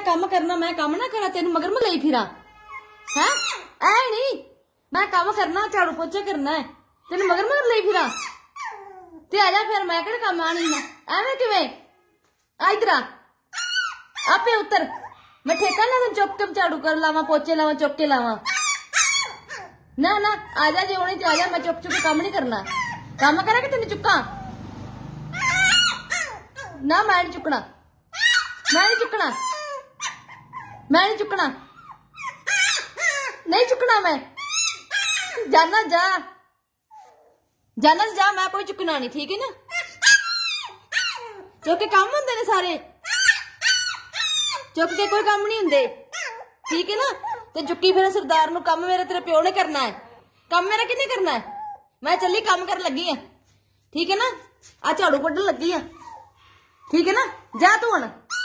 काम करना, मैं काम ना करा तेन मगर मैं लई फिरा है ऐ नहीं, मैं काम करना, झाड़ू पोचा करना है, तेन मगर लई फिरा ते आ जा फिर, मैं केड़े काम आनी ना एवें किवें आ इधर आपे उतर, मैं ठेका ना चुप चुप झाड़ू कर लावा, पोचे लावा, चुप के लावा ना ना आ जा, जे होनी ते आ जा, मैं चुप चुप काम नहीं करना, काम करा कि तेन चुका ना, मैं नहीं चुकना, मैं नहीं चुकना, मैं नहीं चुकना, नहीं चुकना, मैं जाना जा, जाना जा, मैं कोई चुकना नहीं, ठीक है ना, चुक के काम होंदे ने सारे, चुक के कोई काम नहीं होंदे, ठीक है ना, ते चुकी फिर सरदार नूं, काम मेरा तेरे प्यो ने करना है, काम मेरा किन्ने करना है, मैं चली काम कर लगी है, ठीक है ना, आ झाड़ू कड्ढन लगी है, ठीक है ना, जा तू हुण।